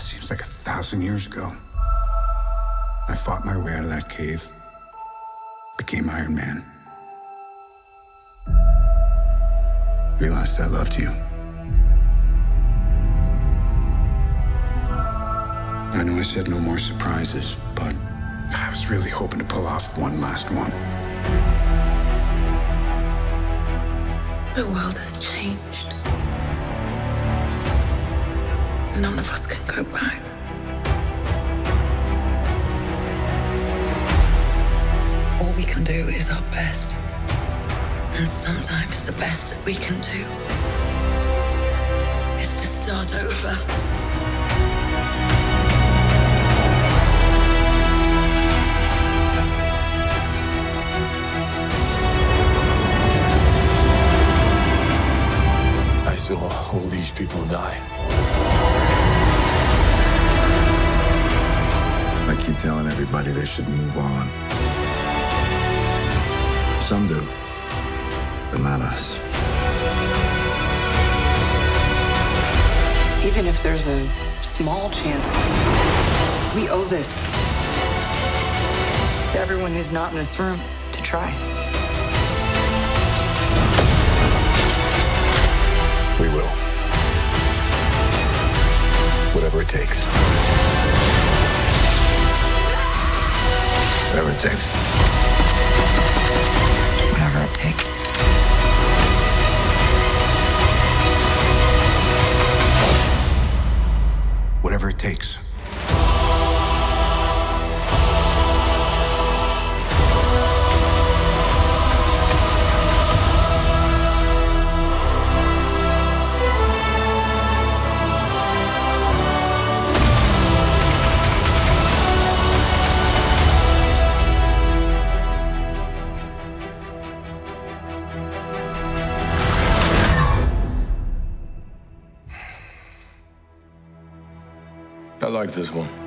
seems like 1,000 years ago. I fought my way out of that cave, became Iron Man. Realized I loved you. I know I said no more surprises, but I was really hoping to pull off one last one. The world has changed. None of us can go back. All we can do is our best. And sometimes the best that we can do is to start over. I saw all these people die. I keep telling everybody they should move on. Some do, but not us. Even if there's a small chance, we owe this to everyone who's not in this room to try. We will. Whatever it takes. Whatever it takes. Whatever it takes. Whatever it takes. I like this one.